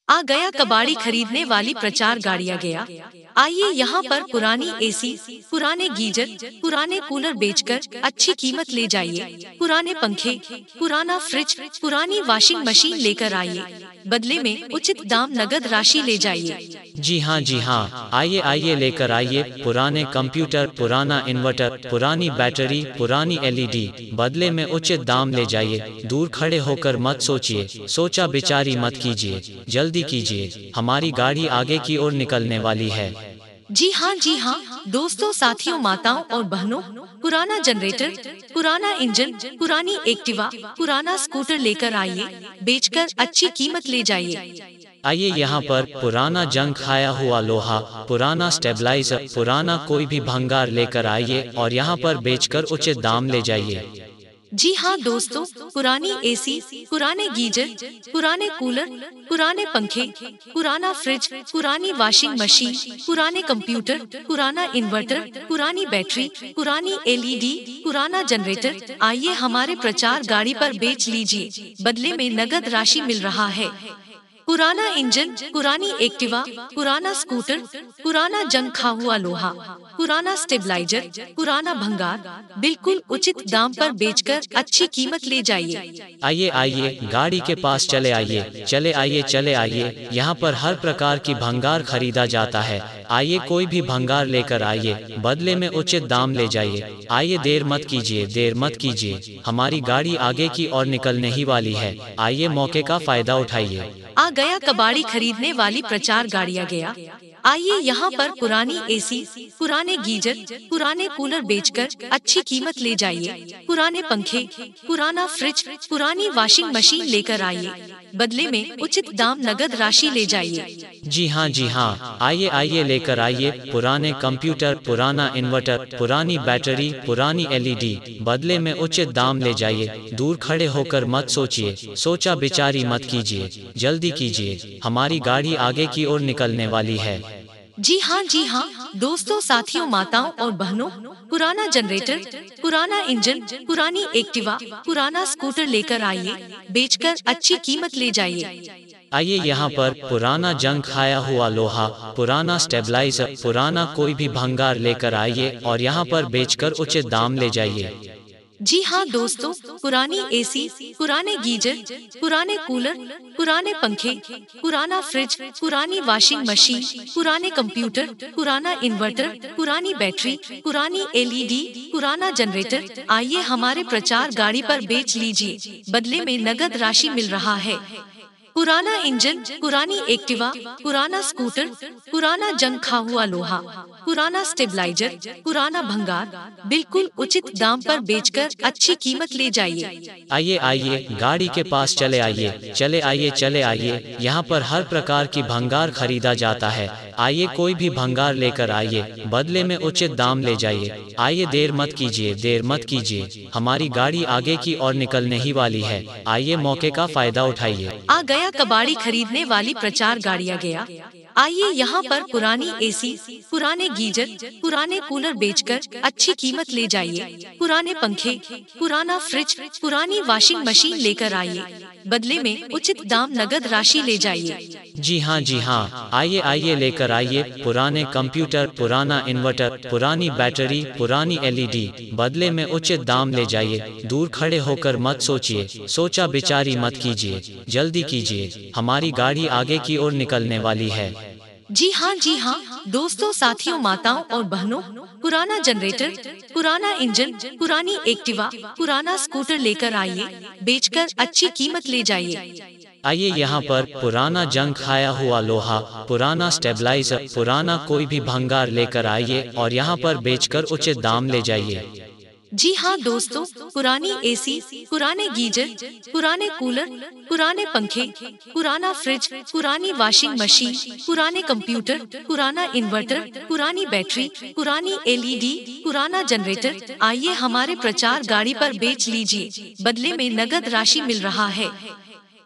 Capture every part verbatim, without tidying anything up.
आ गया कबाड़ी खरीदने वाली प्रचार गाड़ियां गया। आइए यहाँ पर पुरानी एसी, पुराने गीजर, पुराने कूलर बेचकर अच्छी कीमत ले जाइए। पुराने पंखे, पुराना फ्रिज, पुरानी वॉशिंग मशीन लेकर आइए। बदले में उचित दाम नगद राशि ले जाइए। जी हाँ जी हाँ, आइए आइए लेकर आइए पुराने कंप्यूटर, पुराना इन्वर्टर, पुरानी बैटरी, पुरानी एलईडी, बदले में उचित दाम ले जाइए। दूर खड़े होकर मत सोचिए, सोचा बिचारी मत कीजिए, जल्दी कीजिए, हमारी गाड़ी आगे की ओर निकलने वाली है। जी हाँ जी हाँ दोस्तों, साथियों, माताओं और बहनों, पुराना जनरेटर, पुराना इंजन, पुरानी एक्टिवा, पुराना स्कूटर लेकर आइए। बेचकर अच्छी कीमत ले जाइए। आइए यहाँ पर पुराना जंग खाया हुआ लोहा, पुराना स्टेबलाइजर, पुराना कोई भी भंगार लेकर आइए और यहाँ पर बेचकर उचित दाम ले जाइए। जी हाँ दोस्तों, पुरानी एसी, पुराने गीजर, पुराने कूलर, पुराने पंखे, पुराना फ्रिज, पुरानी वॉशिंग मशीन, पुराने कंप्यूटर, पुराना इन्वर्टर, पुरानी बैटरी, पुरानी एलईडी, पुराना जनरेटर, आइए हमारे प्रचार गाड़ी पर बेच लीजिए। बदले में नगद राशि मिल रहा है। पुराना इंजन, पुरानी एक्टिवा, पुराना स्कूटर, पुराना जंग खा हुआ लोहा, पुराना स्टेबलाइजर, पुराना भंगार, बिल्कुल उचित दाम पर बेचकर अच्छी कीमत ले जाइए। आइए आइए गाड़ी के पास चले आइए, चले आइए चले आइए, यहाँ पर हर प्रकार की भंगार खरीदा जाता है। आइए कोई भी भंगार लेकर आइए, बदले में उचित दाम ले जाइए। आइए देर मत कीजिए, देर मत कीजिए, हमारी गाड़ी आगे की ओर निकलने ही वाली है। आइए मौके का फायदा उठाइए। आ गया कबाड़ी खरीदने वाली प्रचार गाड़ियां गया। आइए यहाँ पर पुरानी एसी, पुराने गीजर, पुराने कूलर बेचकर अच्छी कीमत ले जाइए। पुराने पंखे, पुराना फ्रिज, पुरानी वॉशिंग मशीन लेकर आइए। बदले में उचित दाम नगद राशि ले जाइए। जी हाँ जी हाँ, आइए आइए लेकर आइए पुराने कंप्यूटर, पुराना इन्वर्टर, पुरानी बैटरी, पुरानी एलईडी, बदले में उचित दाम ले जाइए। दूर खड़े होकर मत सोचिए, सोचा बिचारी मत कीजिए, जल्दी कीजिए, हमारी गाड़ी आगे की ओर निकलने वाली है। जी हाँ जी हाँ दोस्तों, साथियों, माताओं और बहनों, पुराना जनरेटर, पुराना इंजन, पुरानी एक्टिवा, पुराना स्कूटर लेकर आइए। बेचकर अच्छी कीमत ले जाइए। आइए यहाँ पर पुराना जंग खाया हुआ लोहा, पुराना स्टेबलाइजर, पुराना कोई भी भंगार लेकर आइए और यहाँ पर बेचकर उचित दाम ले जाइए। जी हाँ दोस्तों, पुरानी एसी, पुराने गीजर, पुराने कूलर, पुराने पंखे, पुराना फ्रिज, पुरानी वॉशिंग मशीन, पुराने कंप्यूटर, पुराना इन्वर्टर, पुरानी बैटरी, पुरानी एलईडी, पुराना जनरेटर, आइए हमारे प्रचार गाड़ी पर बेच लीजिए। बदले में नगद राशि मिल रहा है। पुराना इंजन, पुरानी एक्टिवा, पुराना स्कूटर, पुराना जंग खा हुआ लोहा, पुराना स्टेबलाइजर, पुराना भंगार, बिल्कुल उचित दाम पर बेचकर अच्छी कीमत ले जाइए। आइए आइए गाड़ी के पास चले आइए, चले आइए चले आइए, यहाँ पर हर प्रकार की भंगार खरीदा जाता है। आइए कोई भी भंगार लेकर आइए, बदले में उचित दाम ले जाइए। आइए देर मत कीजिए, देर मत कीजिए, हमारी गाड़ी आगे की ओर निकलने ही वाली है। आइए मौके का फायदा उठाइए। आ गया कबाड़ी खरीदने वाली प्रचार गाड़ियां गया। आइए यहाँ पर पुरानी एसी, पुराने गीजर, पुराने कूलर बेचकर अच्छी कीमत ले जाइए। पुराने पंखे, पुराना फ्रिज, पुरानी वॉशिंग मशीन लेकर आइए। बदले में उचित दाम नगद राशि ले जाइए। जी हाँ जी हाँ, आइए आइए लेकर आइए पुराने कंप्यूटर, पुराना इन्वर्टर, पुरानी बैटरी, पुरानी एलईडी, बदले में उचित दाम ले जाइए। दूर खड़े होकर मत सोचिए, सोचा बिचारी मत कीजिए, जल्दी कीजिए, हमारी गाड़ी आगे की ओर निकलने वाली है। जी हाँ जी हाँ दोस्तों, साथियों, माताओं और बहनों, पुराना जनरेटर, पुराना इंजन, पुरानी एक्टिवा, पुराना स्कूटर लेकर आइए। बेचकर अच्छी कीमत ले जाइए। आइए यहाँ पर पुराना जंग खाया हुआ लोहा, पुराना स्टेबलाइजर, पुराना कोई भी भंगार लेकर आइए और यहाँ पर बेचकर उचित दाम ले जाइए। जी हाँ दोस्तों, पुरानी एसी, पुराने गीजर, पुराने कूलर, पुराने पंखे, पुराना फ्रिज, पुरानी वॉशिंग मशीन, पुराने कंप्यूटर, पुराना इन्वर्टर, पुरानी बैटरी, पुरानी एलईडी, पुराना जनरेटर, आइए हमारे प्रचार गाड़ी पर बेच लीजिए। बदले में नगद राशि मिल रहा है।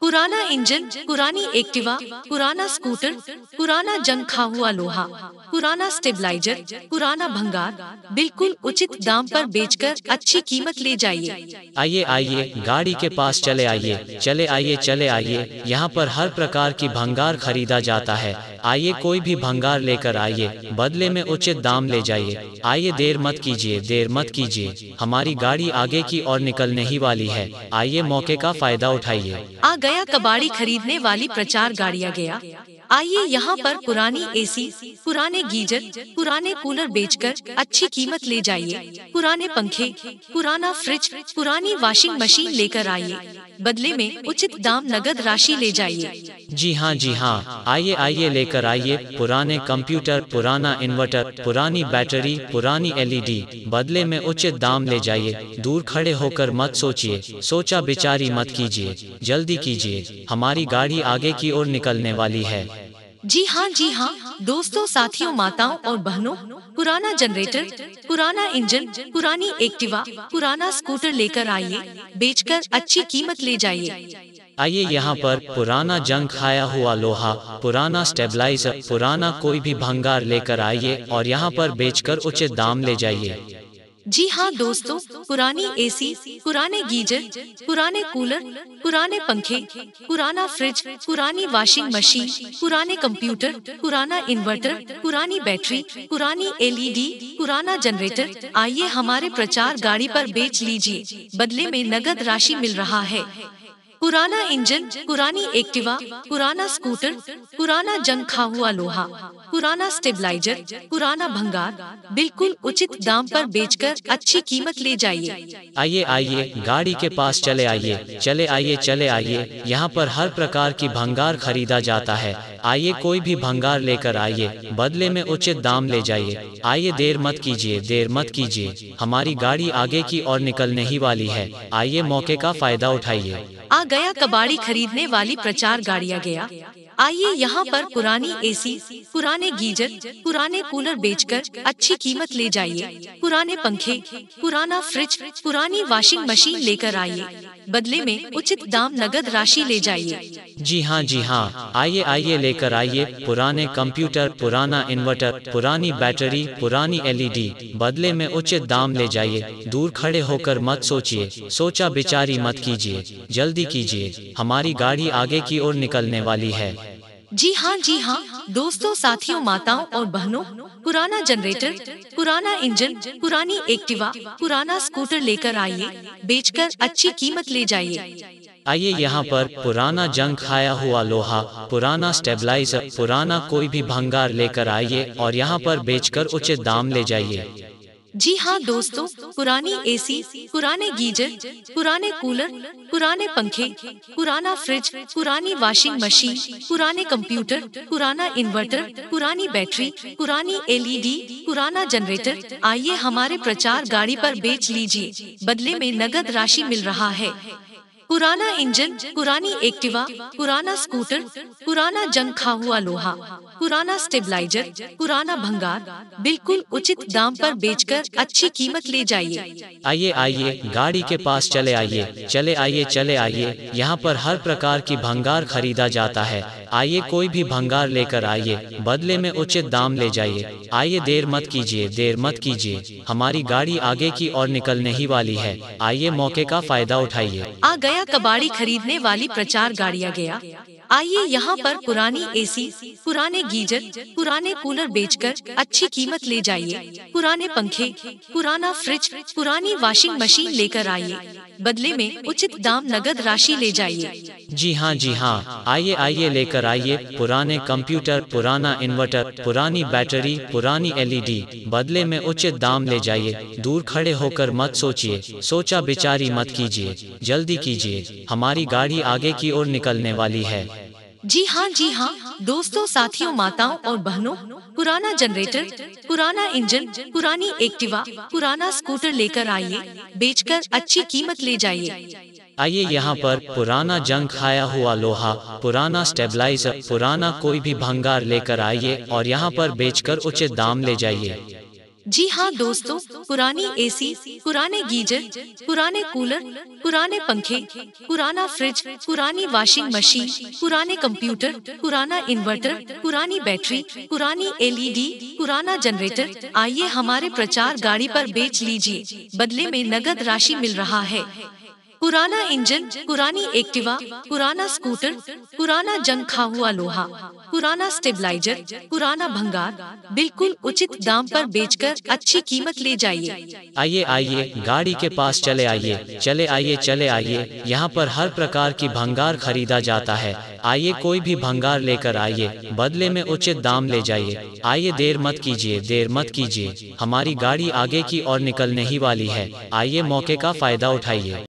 पुराना इंजन, पुरानी एक्टिवा, पुराना स्कूटर, पुराना जंग खा हुआ लोहा, पुराना स्टेबलाइजर, पुराना भंगार, बिल्कुल उचित दाम पर बेचकर अच्छी कीमत ले जाइए। आइए आइए गाड़ी के पास चले आइए, चले आइए चले आइए, यहाँ पर हर प्रकार की भंगार खरीदा जाता है। आइए कोई भी भंगार लेकर आइए, बदले में उचित दाम ले जाइए। आइए देर मत कीजिए, देर मत कीजिए, हमारी गाड़ी आगे की ओर निकलने ही वाली है। आइए मौके का फायदा उठाइए। आ गया कबाड़ी खरीदने वाली प्रचार गाड़ियाँ गया। आइए यहाँ पर पुरानी एसी, पुराने गीजर, पुराने कूलर बेचकर अच्छी कीमत ले जाइए। पुराने पंखे, पुराना फ्रिज, पुरानी वॉशिंग मशीन लेकर आइए, बदले में उचित दाम नगद राशि ले जाइए। जी हाँ जी हाँ, आइए आइए लेकर आइए पुराने कंप्यूटर, पुराना इन्वर्टर, पुरानी बैटरी, पुरानी एलईडी, बदले में उचित दाम ले जाइए। दूर खड़े होकर मत सोचिए, सोचा बिचारी मत कीजिए, जल्दी कीजिए, हमारी गाड़ी आगे की ओर निकलने वाली है। जी हाँ जी हाँ दोस्तों, साथियों, माताओं और बहनों, पुराना जनरेटर, पुराना इंजन, पुरानी एक्टिवा, पुराना स्कूटर लेकर आइए, बेचकर अच्छी कीमत ले जाइए। आइए यहाँ पर पुराना जंग खाया हुआ लोहा, पुराना स्टेबलाइजर, पुराना कोई भी भंगार लेकर आइए और यहाँ पर बेचकर उचित दाम ले जाइए। जी हाँ दोस्तों, पुरानी एसी, पुराने गीजर, पुराने कूलर, पुराने पंखे, पुराना फ्रिज, पुरानी वॉशिंग मशीन, पुराने कंप्यूटर, पुराना इन्वर्टर, पुरानी बैटरी, पुरानी एलईडी, पुराना जनरेटर, आइए हमारे प्रचार गाड़ी पर बेच लीजिए, बदले में नगद राशि मिल रहा है। पुराना इंजन, पुरानी एक्टिवा, पुराना स्कूटर, पुराना जंग खा हुआ लोहा, पुराना स्टेबलाइजर, पुराना भंगार, बिल्कुल उचित दाम पर बेचकर अच्छी कीमत ले जाइए। आइए आइए गाड़ी के पास चले आइए, चले आइए चले आइए, यहाँ पर हर प्रकार की भंगार खरीदा जाता है। आइए कोई भी भंगार लेकर आइए, बदले में उचित दाम ले जाइए। आइए देर मत कीजिए, देर मत कीजिए, हमारी गाड़ी आगे की ओर निकलने ही वाली है। आइए मौके का फायदा उठाइए। आ गया कबाड़ी खरीदने वाली प्रचार गाड़ियाँ गया। आइए यहाँ पर पुरानी एसी, पुराने गीजर, पुराने कूलर बेचकर अच्छी कीमत ले जाइए। पुराने पंखे, पुराना फ्रिज, पुरानी वॉशिंग मशीन लेकर आइए, बदले में उचित दाम नगद राशि ले जाइए। जी हाँ जी हाँ, आइए आइए लेकर आइए पुराने कंप्यूटर, पुराना इन्वर्टर, पुरानी बैटरी, पुरानी एलईडी, बदले में उचित दाम ले जाइए। दूर खड़े होकर मत सोचिए, सोचा बिचारी मत कीजिए, जल्दी कीजिए, हमारी गाड़ी आगे की ओर निकलने वाली है। जी हाँ जी हाँ दोस्तों, साथियों, माताओं और बहनों, पुराना जनरेटर, पुराना इंजन, पुरानी एक्टिवा, पुराना स्कूटर लेकर आइए, बेचकर अच्छी कीमत ले जाइए। आइए यहाँ पर पुराना जंग खाया हुआ लोहा, पुराना स्टेबलाइजर, पुराना कोई भी भंगार लेकर आइए और यहाँ पर बेचकर उचित दाम ले जाइए। जी हाँ दोस्तों, पुरानी एसी, पुराने गीजर, पुराने कूलर, पुराने पंखे, पुराना फ्रिज, पुरानी वॉशिंग मशीन, पुराने कंप्यूटर, पुराना इन्वर्टर, पुरानी बैटरी, पुरानी एलईडी, पुराना जनरेटर, आइए हमारे प्रचार गाड़ी पर बेच लीजिए, बदले में नगद राशि मिल रहा है। पुराना इंजन, पुरानी एक्टिवा, पुराना स्कूटर, पुराना जंग खा हुआ लोहा, पुराना स्टेबलाइजर, पुराना भंगार, बिल्कुल उचित दाम पर बेचकर अच्छी कीमत ले जाइए। आइए आइए गाड़ी के पास चले आइए, चले आइए चले आइए, यहाँ पर हर प्रकार की भंगार खरीदा जाता है। आइए कोई भी भंगार लेकर आइए, बदले में उचित दाम ले जाइए। आइए देर मत कीजिए, देर मत कीजिए, हमारी गाड़ी आगे की ओर निकलने ही वाली है। आइए मौके का फायदा उठाइए। आ गया कबाड़ी खरीदने वाली प्रचार गाड़ियाँ गया। आइए यहाँ पर पुरानी एसी, पुराने गीजर, पुराने कूलर बेचकर अच्छी कीमत ले जाइए। पुराने पंखे, पुराना फ्रिज, पुरानी वॉशिंग मशीन लेकर आइए, बदले में उचित दाम नगद राशि ले जाइए। जी हाँ जी हाँ, आइए आइए लेकर आइए पुराने कंप्यूटर, पुराना इन्वर्टर, पुरानी बैटरी, पुरानी एलईडी, बदले में उचित दाम ले जाइए। दूर खड़े होकर मत सोचिए, सोचा बिचारी मत कीजिए, जल्दी कीजिए, हमारी गाड़ी आगे की ओर निकलने वाली है। जी हाँ जी हाँ दोस्तों, साथियों, माताओं और बहनों, पुराना जनरेटर, पुराना इंजन, पुरानी एक्टिवा, पुराना स्कूटर लेकर आइए, बेचकर अच्छी कीमत ले जाइए। आइए यहाँ पर पुराना जंग खाया हुआ लोहा, पुराना स्टेबलाइजर, पुराना कोई भी भंगार लेकर आइए और यहाँ पर बेचकर उचित दाम ले जाइए। जी हाँ दोस्तों, पुरानी एसी, पुराने गीजर, पुराने कूलर, पुराने पंखे, पुराना फ्रिज, पुरानी वॉशिंग मशीन, पुराने कंप्यूटर, पुराना इन्वर्टर, पुरानी बैटरी, पुरानी एलईडी, पुराना जनरेटर, आइए हमारे प्रचार गाड़ी पर बेच लीजिए, बदले में नगद राशि मिल रहा है। पुराना इंजन, पुरानी एक्टिवा, पुराना स्कूटर, पुराना जंग खा हुआ लोहा, पुराना स्टेबलाइजर, पुराना भंगार, बिल्कुल उचित दाम पर बेचकर अच्छी कीमत ले जाइए। आइए आइए गाड़ी के पास चले आइए, चले आइए चले आइए, यहाँ पर हर प्रकार की भंगार खरीदा जाता है। आइए कोई भी भंगार लेकर आइए, बदले में उचित दाम ले जाइए। आइए देर मत कीजिए, देर मत कीजिए, हमारी गाड़ी आगे की ओर निकलने ही वाली है। आइए मौके का फायदा उठाइए।